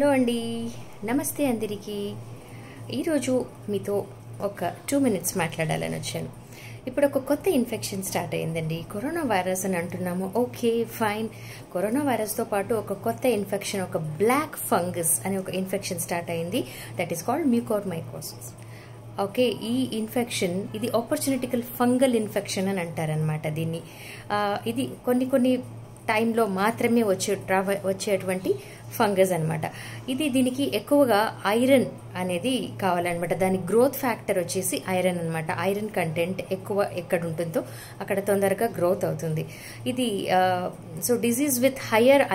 Hello అండి, నమస్తే అందరికీ. ఈరోజు మీతో ఒక 2 minutes మాట్లాడాలని వచ్చాను. ఇప్పుడు ఒక కొత్త ఇన్ఫెక్షన్ స్టార్ట్ అయిందండి. కరోనా వైరస్ అని అంటున్నాము. Okay fine. కరోనా వైరస్తో పాటు ఒక కొత్త ఇన్ఫెక్షన్, ఒక బ్లాక్ ఫంగస్ అనే ఒక ఇన్ఫెక్షన్ స్టార్ట్ అయింది. That is called mucormycosis. Okay, ఈ ఇన్ఫెక్షన్ ఇది ఆపర్చునిటికల్ ఫంగల్ ఇన్ఫెక్షన్ అని అంటారనమాట. దీన్ని ఇది కొన్ని టైంలో మాత్రమే వచ్చేటువంటి ఫంగస్ అనమాట. దీనికి ఎక్కువగా ఐరన్ అనేది కావాలన్నమాట. దాని గ్రోత్ ఫ్యాక్టర్ వచ్చేసి ఐరన్ అనమాట. ఐరన్ కంటెంట్ ఎక్కువ ఎక్కడ ఉంటుందో అక్కడ తొందరగా గ్రోత్ అవుతుంది. ఇది so disease with higher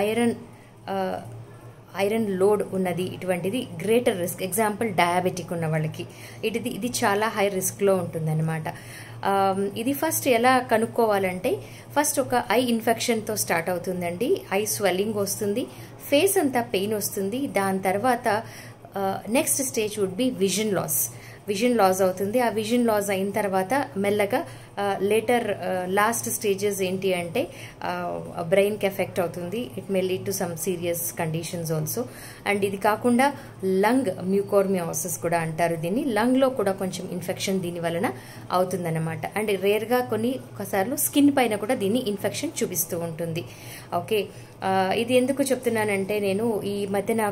iron load ఉన్నది, ఇటువంటిది గ్రేటర్ రిస్క్. ఎగ్జాంపుల్ డయాబెటిక్ ఉన్న వాళ్ళకి ఇది చాలా హై రిస్క్లో ఉంటుందన్నమాట. ఇది ఫస్ట్ ఎలా కనుక్కోవాలంటే, ఫస్ట్ ఒక ఐ ఇన్ఫెక్షన్తో స్టార్ట్ అవుతుందండి. ఐ స్వెల్లింగ్ వస్తుంది, ఫేస్ అంతా పెయిన్ వస్తుంది. దాని తర్వాత next stage would be vision loss అవుతుంది. ఆ విజన్ లాస్ అయిన తర్వాత మెల్లగా లాస్ట్ స్టేజెస్ ఏంటి అంటే బ్రెయిన్కి ఎఫెక్ట్ అవుతుంది. It may lead to some serious conditions also. And ఇది కాకుండా లంగ్ మ్యూకోర్మియోసిస్ కూడా అంటారు దీన్ని. లంగ్లో కూడా కొంచెం ఇన్ఫెక్షన్ దీని వలన అవుతుందన్నమాట. అండ్ రేర్గా కొన్నిసార్లు స్కిన్ పైన కూడా దీన్ని ఇన్ఫెక్షన్ చూపిస్తూ ఉంటుంది. ఓకే, ఇది ఎందుకు చెప్తున్నానంటే, నేను ఈ మధ్యన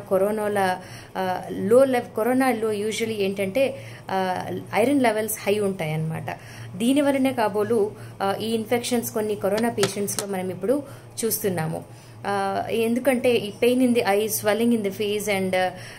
కరోనాలో యూజువలీ ఏంటంటే ఐరన్ లెవెల్స్ హై ఉంటాయి అన్నమాట. దీని వలనే కాబోలు ఈ ఇన్ఫెక్షన్స్ కొన్ని కరోనా పేషెంట్స్లో మనం ఇప్పుడు చూస్తున్నాము. ఎందుకంటే ఈ pain in the eye, swelling in the face and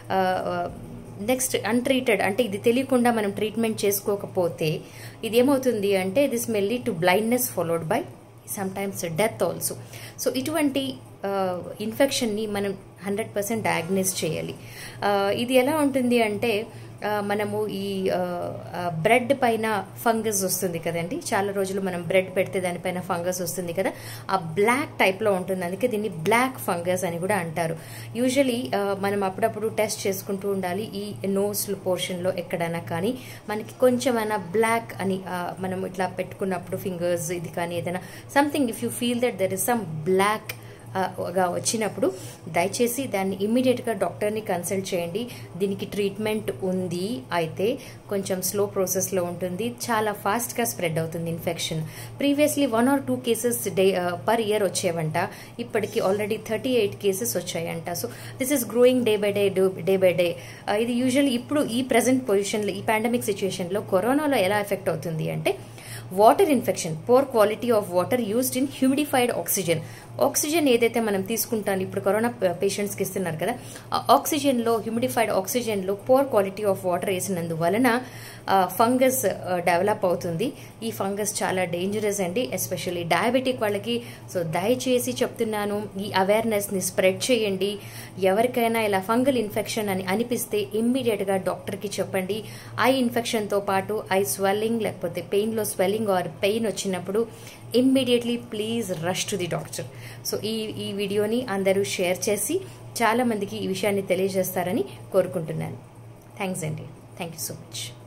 next untreated, అంటే ఇది తెలియకుండా మనం ట్రీట్మెంట్ చేసుకోకపోతే ఇది ఏమవుతుంది అంటే this may lead to blindness followed by sometimes death also. So ఇటువంటి ఇన్ఫెక్షన్ని మనం 100% డయాగ్నోస్ చేయాలి. ఇది ఎలా ఉంటుంది అంటే, మనము ఈ బ్రెడ్ పైన ఫంగస్ వస్తుంది కదండి. చాలా రోజులు మనం బ్రెడ్ పెడితే దానిపైన ఫంగస్ వస్తుంది కదా, ఆ బ్లాక్ టైప్లో ఉంటుంది. అందుకే దీన్ని బ్లాక్ ఫంగస్ అని కూడా అంటారు. యూజువలీ మనం అప్పుడప్పుడు టెస్ట్ చేసుకుంటూ ఉండాలి. ఈ నోస్ పోర్షన్లో ఎక్కడైనా కానీ మనకి కొంచెమైనా బ్లాక్ అని మనం ఇట్లా పెట్టుకున్నప్పుడు ఫింగర్స్ ఇది కానీ ఏదైనా something, if you feel that there is some black గా వచ్చినప్పుడు దయచేసి దాన్ని ఇమ్మీడియట్గా డాక్టర్ని కన్సల్ట్ చేయండి. దీనికి ట్రీట్మెంట్ ఉంది, అయితే కొంచెం స్లో ప్రాసెస్లో ఉంటుంది. చాలా ఫాస్ట్గా స్ప్రెడ్ అవుతుంది infection. Previously 1 or 2 cases per year వచ్చేవంట. ఇప్పటికి ఆల్రెడీ 38 కేసెస్ వచ్చాయంట. So this is growing day by day. ఇది యూజువల్లీ ఇప్పుడు ఈ ప్రెసెంట్ పొజిషన్లో, ఈ పాండమిక్ సిచ్యుయేషన్లో కరోనాలో ఎలా ఎఫెక్ట్ అవుతుంది అంటే, water infection, poor quality of water used in humidified oxygen ఏదైతే మనం తీసుకుంటాం ఇప్పుడు కరోనా పేషెంట్స్కి ఇస్తున్నారు కదా, ఆ ఆక్సిజన్లో, హ్యూమిడిఫైడ్ ఆక్సిజన్లో పోర్ క్వాలిటీ ఆఫ్ వాటర్ వేసినందువలన ఫంగస్ డెవలప్ అవుతుంది. ఈ ఫంగస్ చాలా డేంజరస్ అండి, ఎస్పెషల్లీ డయాబెటిక్ వాళ్ళకి. సో దయచేసి చెప్తున్నాను, ఈ అవేర్నెస్ని స్ప్రెడ్ చేయండి. ఎవరికైనా ఇలా ఫంగల్ ఇన్ఫెక్షన్ అని అనిపిస్తే ఇమ్మీడియట్గా డాక్టర్కి చెప్పండి. ఐ ఇన్ఫెక్షన్తో పాటు ఐ స్వెల్లింగ్ లేకపోతే పెయిన్లో స్వెల్లింగ్ ఆర్ పెయిన్ వచ్చినప్పుడు immediately please rush to the doctor. So ఈ వీడియోని అందరూ షేర్ చేసి చాలా మందికి ఈ విషయాన్ని తెలియజేస్తారని కోరుకుంటున్నాను. థ్యాంక్స్ అండి. Thank you so much.